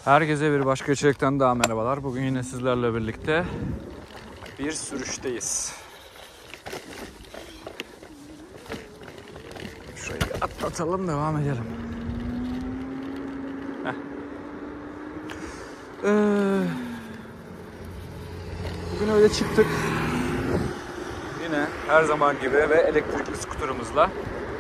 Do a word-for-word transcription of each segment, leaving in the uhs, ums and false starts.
Herkese bir başka içerikten daha merhabalar. Bugün yine sizlerle birlikte bir sürüşteyiz. Şurayı atlatalım, devam edelim. Heh. Ee, bugün öyle çıktık. Yine her zaman gibi ve elektrikli skuterımızla.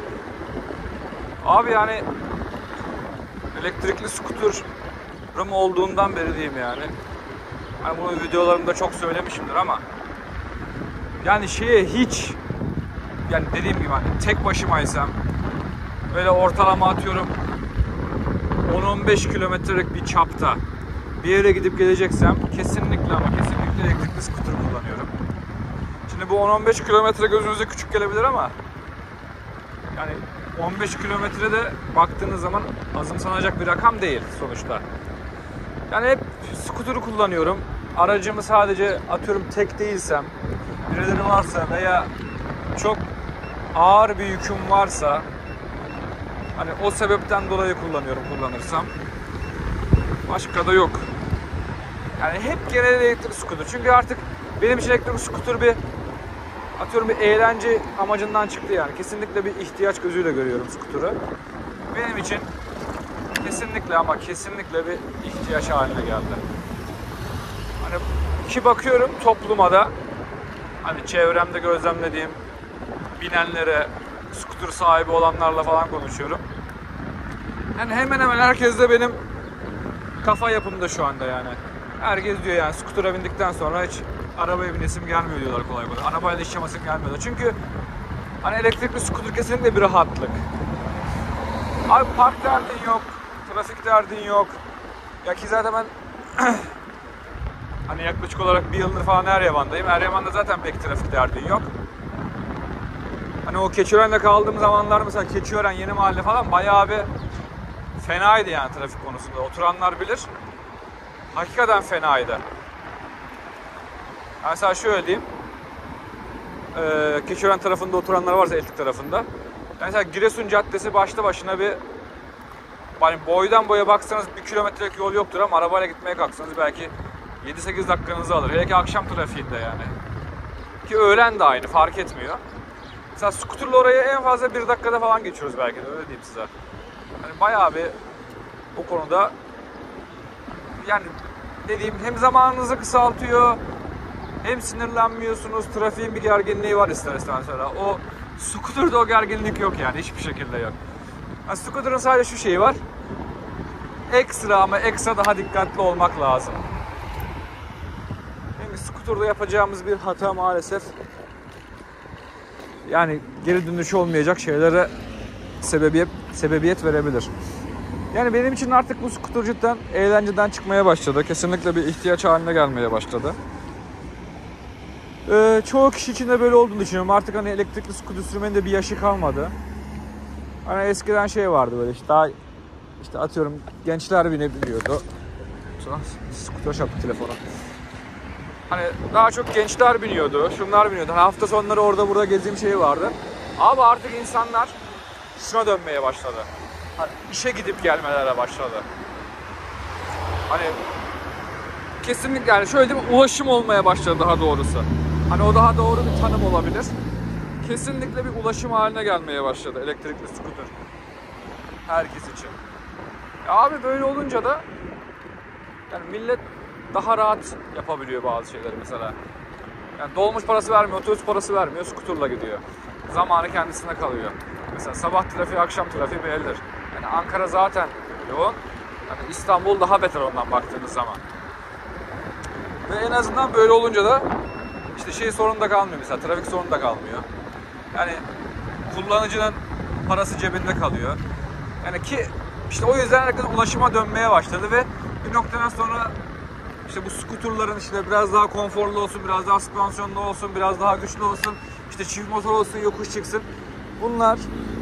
Abi yani elektrikli skuter olduğundan beri diyeyim yani. Hani bunu videolarımda çok söylemişimdir ama yani şeye hiç, yani dediğim gibi hani tek başımaysam böyle ortalama atıyorum on on beş kilometrelik bir çapta bir yere gidip geleceksem kesinlikle ama kesinlikle elektrikli skuter kullanıyorum. Şimdi bu on on beş kilometre gözünüze küçük gelebilir ama yani on beş kilometrede baktığınız zaman azımsanacak bir rakam değil sonuçta. Yani hep skuturu kullanıyorum. Aracımı sadece atıyorum tek değilsem, birileri varsa veya çok ağır bir yüküm varsa hani o sebepten dolayı kullanıyorum kullanırsam. Başka da yok. Yani hep genel elektrikli skuter. Çünkü artık benim için elektrikli skuter bir atıyorum bir eğlence amacından çıktı yani. Kesinlikle bir ihtiyaç gözüyle görüyorum skuturu. Benim için kesinlikle ama kesinlikle bir ihtiyaç haline geldi. Hani ki bakıyorum topluma da hani çevremde gözlemlediğim binenlere, skuter sahibi olanlarla falan konuşuyorum. Yani hemen hemen herkes de benim kafa yapımda şu anda yani. Herkes diyor yani skutura bindikten sonra hiç arabaya binesim gelmiyor diyorlar kolay kolay. Arabayla iş yamasım gelmiyor. Çünkü hani elektrikli skuter kesinlikle bir rahatlık. Abi park derdin yok, trafik derdin yok. Ya ki zaten ben hani yaklaşık olarak bir yıldır falan Eryaman'dayım. Eryaman'da zaten pek trafik derdin yok. Hani o Keçiören'de kaldığım zamanlar mesela Keçiören, Yeni Mahalle falan bayağı bir fenaydı yani trafik konusunda. Oturanlar bilir. Hakikaten fenaydı. Yani mesela şöyle diyeyim. Ee, Keçiören tarafında oturanlar varsa Eltik tarafında. Mesela Giresun Caddesi başlı başına bir hani boydan boya baksanız bir kilometrelik yol yoktur ama arabayla gitmeye kalksanız belki yedi sekiz dakikanızı alır. Hele ki akşam trafiğinde yani. Ki öğlen de aynı, fark etmiyor. Mesela skuterla oraya en fazla bir dakikada falan geçiyoruz belki de, öyle diyeyim size. Hani bayağı bir o konuda yani dediğim hem zamanınızı kısaltıyor hem sinirlenmiyorsunuz. Trafiğin bir gerginliği var ister istemez mesela. O skuterda o gerginlik yok yani, hiçbir şekilde yok. Yani skuterın sadece şu şeyi var. Ekstra ama ekstra daha dikkatli olmak lazım. Yani skuterda yapacağımız bir hata maalesef yani geri dönüşü olmayacak şeylere sebebiyet sebebiyet verebilir. Yani benim için artık bu skuter cidden eğlenceden çıkmaya başladı. Kesinlikle bir ihtiyaç haline gelmeye başladı. Ee, çoğu kişi için de böyle olduğunu düşünüyorum. Artık hani elektrikli skuter sürmenin de bir yaşı kalmadı. Hani eskiden şey vardı böyle işte daha işte atıyorum gençler binebiliyordu. Sonra skuter çarptı telefona. Hani daha çok gençler biniyordu, şunlar biniyordu. Hani hafta sonları orada burada gezdiğim şey vardı. Ama artık insanlar şuna dönmeye başladı. Hani işe gidip gelmelere başladı. Hani kesinlikle yani şöyle bir ulaşım olmaya başladı daha doğrusu. Hani o daha doğru bir tanım olabilir. Kesinlikle bir ulaşım haline gelmeye başladı elektrikli skuter. Herkes için. Ya abi böyle olunca da yani millet daha rahat yapabiliyor bazı şeyleri mesela. Yani dolmuş parası vermiyor, otobüs parası vermiyor, skuterla gidiyor. Zamanı kendisine kalıyor. Mesela sabah trafiği, akşam trafiği bellidir. Yani Ankara zaten yoğun. Yani İstanbul daha beter ondan baktığınız zaman. Ve en azından böyle olunca da işte şey sorunu da kalmıyor mesela, trafik sorunu da kalmıyor. Yani kullanıcının parası cebinde kalıyor. Yani ki işte o yüzden herkes ulaşıma dönmeye başladı ve bir noktadan sonra işte bu skuterların işte biraz daha konforlu olsun, biraz daha süspansiyonlu olsun, biraz daha güçlü olsun, işte çift motor olsun, yokuş çıksın. Bunlar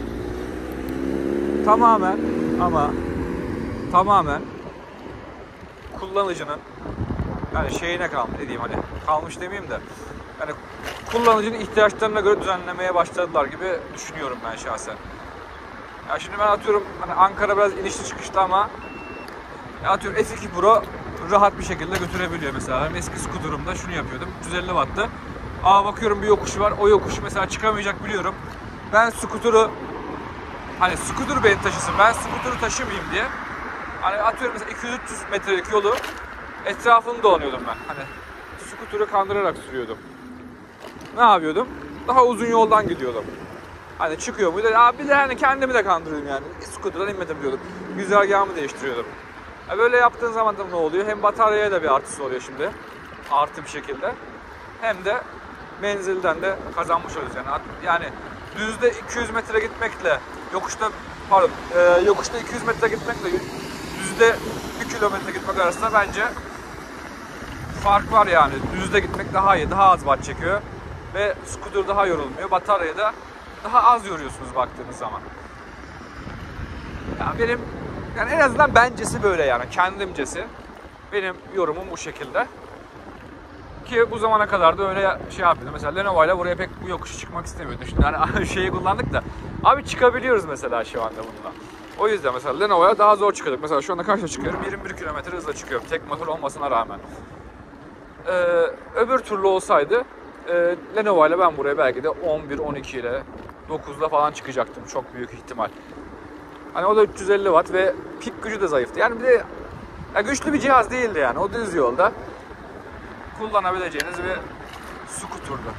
tamamen ama tamamen kullanıcının yani şeyine kalmış, ne diyeyim hani kalmış demeyeyim de yani kullanıcının ihtiyaçlarına göre düzenlemeye başladılar gibi düşünüyorum ben şahsen. Ya şimdi ben atıyorum hani Ankara biraz inişli çıkışlı ama Ya atıyorum F iki Pro rahat bir şekilde götürebiliyor mesela. Benim eski skuterumda şunu yapıyordum. üç yüz elli watt'tı. Aa bakıyorum bir yokuş var. O yokuş mesela çıkamayacak biliyorum. Ben skuturu hani skuter beni taşısın. Ben skuturu taşımayayım diye. Hani atıyorum mesela iki yüz üç yüz metrelik yolu etrafını dolanıyordum ben. Hani skuturu kandırarak sürüyordum. Ne yapıyordum? Daha uzun yoldan gidiyordum. Hani çıkıyor muydu? Ya bir de hani kendimi de kandırıyordum yani. Skuterdan inmedim diyordum. Güzergahımı değiştiriyordum. Ya böyle yaptığın zaman da ne oluyor? Hem bataryaya da bir artısı oluyor şimdi. Artı bir şekilde. Hem de menzilden de kazanmış oluyoruz yani. Yani düzde iki yüz metre gitmekle yokuşta pardon e, yokuşta iki yüz metre gitmekle düzde bir kilometre gitmek arasında bence fark var yani. Düzde gitmek daha iyi, daha az watt çekiyor ve scooter daha yorulmuyor. Bataryayı da daha az yoruyorsunuz baktığınız zaman. Yani benim yani en azından bencesi böyle yani kendimcesi. Benim yorumum bu şekilde. Ki bu zamana kadar da öyle şey yapıyordum. Mesela Lenovo ile buraya pek bu yokuşu çıkmak istemiyordum. Şimdi hani şeyi kullandık da abi çıkabiliyoruz mesela şu anda bununla. O yüzden mesela Lenovo'ya daha zor çıkıyorduk. Mesela şu anda kaçta çıkıyorum? yirmi bir kilometre hızla çıkıyorum. Tek motor olmasına rağmen. Ee, öbür türlü olsaydı e, Lenovo ile ben buraya belki de on bir on iki ile dokuzla falan çıkacaktım. Çok büyük ihtimal. Hani o da üç yüz elli watt ve pik gücü de zayıftı. Yani bir de ya güçlü bir cihaz değildi yani. O düz yolda kullanabileceğiniz bir scooter'du.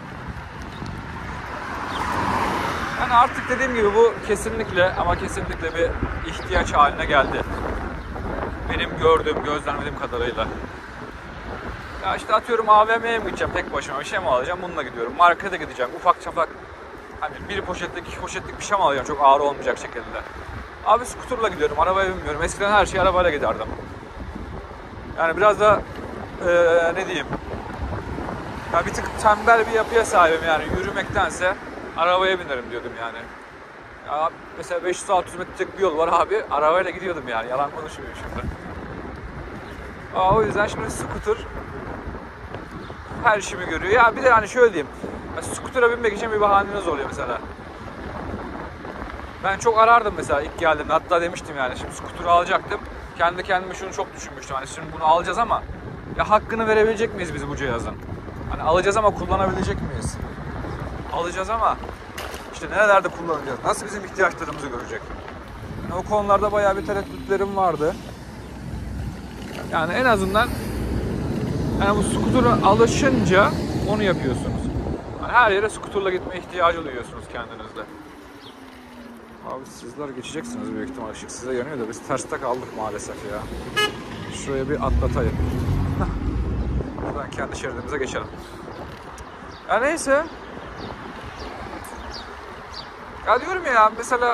Yani artık dediğim gibi bu kesinlikle ama kesinlikle bir ihtiyaç haline geldi. Benim gördüğüm, gözlemlediğim kadarıyla. Ya işte atıyorum A V M'ye mi gideceğim tek başıma bir şey mi alacağım bununla gidiyorum. Markete gideceğim ufak çapak hani bir poşetlik iki poşetlik bir şey mi alacağım çok ağır olmayacak şekilde. Abi scooter'la gidiyorum arabaya binmiyorum. Eskiden her şeyi arabayla giderdim. Yani biraz da ee, ne diyeyim ya bir tık tembel bir yapıya sahibim yani yürümektense arabaya binerim diyordum yani. Ya mesela beş yüz altı yüz metrelik bir yol var abi arabayla gidiyordum yani yalan konuşmuyorum şimdi. Aa, o yüzden şimdi scooter her işimi görüyor. Ya bir de hani şöyle diyeyim. Ya, scooter'a binmek için bir bahaneniz oluyor mesela. Ben çok arardım mesela ilk geldiğimde. Hatta demiştim yani şimdi scooter'ı alacaktım. Kendi kendime şunu çok düşünmüştüm. Hani şimdi bunu alacağız ama ya hakkını verebilecek miyiz biz bu cihazın? Hani alacağız ama kullanabilecek miyiz? Alacağız ama işte nerelerde kullanacağız? Nasıl bizim ihtiyaçlarımızı görecek? Yani o konularda bayağı bir tereddütlerim vardı. Yani en azından yani bu scooter'a alışınca onu yapıyorsunuz. Yani her yere scooter'la gitme ihtiyacı duyuyorsunuz kendinizde. Abi sizler geçeceksiniz büyük ihtimal. Işık size yanıyor da biz terste kaldık maalesef ya. Şuraya bir atlatayım. Buradan kendi şeridimize geçelim. Ya neyse. Ya diyorum ya mesela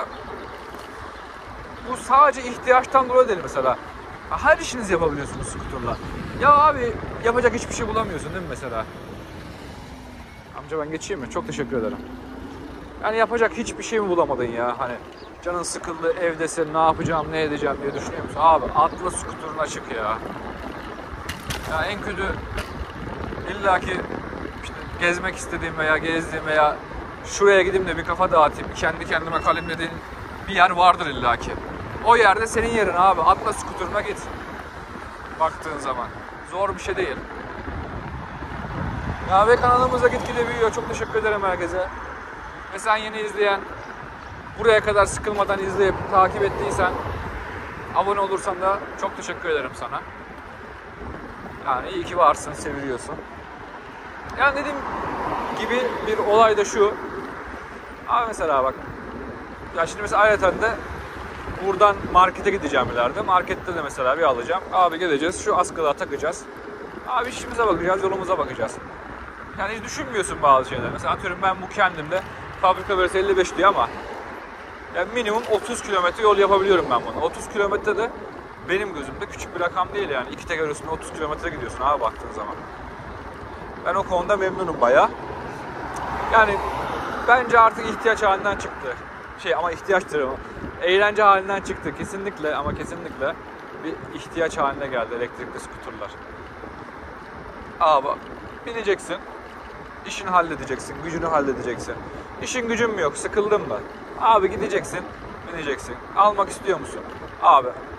bu sadece ihtiyaçtan dolayı değil mesela. Her işinizi yapabiliyorsunuz scooter'la. Ya abi yapacak hiçbir şey bulamıyorsun değil mi mesela? Amca ben geçeyim mi? Çok teşekkür ederim. Yani yapacak hiçbir şey mi bulamadın ya? Hani canın sıkıldı evdesin ne yapacağım ne edeceğim diye düşünüyor musun? Abi atla scooter'ına çık ya. Ya en kötü illaki işte gezmek istediğim veya gezdiğim veya şuraya gideyim de bir kafa dağıtayım, kendi kendime kalemlediğin bir yer vardır illaki. O yerde senin yerin abi. Atla scooter'ına git. Baktığın zaman. Zor bir şey değil. Ya ve kanalımıza gitgide büyüyor. Çok teşekkür ederim herkese. Ve sen yeni izleyen, buraya kadar sıkılmadan izleyip takip ettiysen, abone olursan da çok teşekkür ederim sana. Yani iyi ki varsın, seviliyorsun. Yani dediğim gibi bir olay da şu. Abi mesela bak. Ya şimdi mesela ayrıca de buradan markete gideceğim ileride. Markette de mesela bir alacağım. Abi gideceğiz, şu askılığa takacağız. Abi işimize bakacağız, yolumuza bakacağız. Yani hiç düşünmüyorsun bazı şeyler. Mesela atıyorum ben bu kendimde fabrika verisi elli beş diyor ama yani minimum otuz kilometre yol yapabiliyorum ben bunu. otuz kilometre de benim gözümde küçük bir rakam değil yani. İki teker üstünde otuz kilometre gidiyorsun abi baktığın zaman. Ben o konuda memnunum bayağı. Yani bence artık ihtiyaç halinden çıktı. Şey ama ihtiyaçtır ama. Eğlence halinden çıktı kesinlikle ama kesinlikle bir ihtiyaç haline geldi elektrikli skuterlar. Abi bineceksin, işini halledeceksin, gücünü halledeceksin. İşin gücün mü yok, sıkıldın mı? Abi gideceksin, bineceksin. Almak istiyor musun? Abi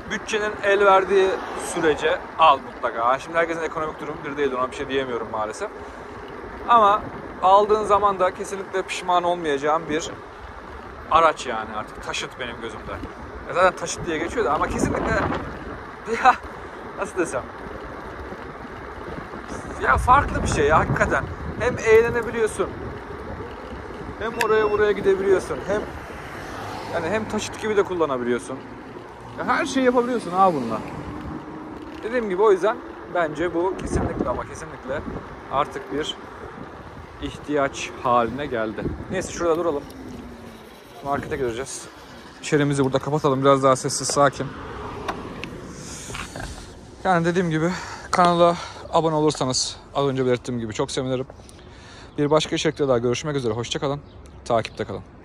bütçenin el verdiği sürece al mutlaka. Şimdi herkesin ekonomik durumu bir değil, ona bir şey diyemiyorum maalesef. Ama aldığın zaman da kesinlikle pişman olmayacağım bir araç yani, artık taşıt benim gözümde. E zaten taşıt diye geçiyor da ama kesinlikle ya nasıl desem, ya farklı bir şey ya hakikaten. Hem eğlenebiliyorsun, hem oraya buraya gidebiliyorsun, hem yani hem taşıt gibi de kullanabiliyorsun. Ya her şeyi yapabiliyorsun ha bununla. Dediğim gibi o yüzden bence bu kesinlikle ama kesinlikle artık bir ihtiyaç haline geldi. Neyse şurada duralım. Markete gireceğiz. İçerimizi burada kapatalım. Biraz daha sessiz, sakin. Yani dediğim gibi kanala abone olursanız az önce belirttiğim gibi çok sevinirim. Bir başka içerikte daha görüşmek üzere. Hoşça kalın. Takipte kalın.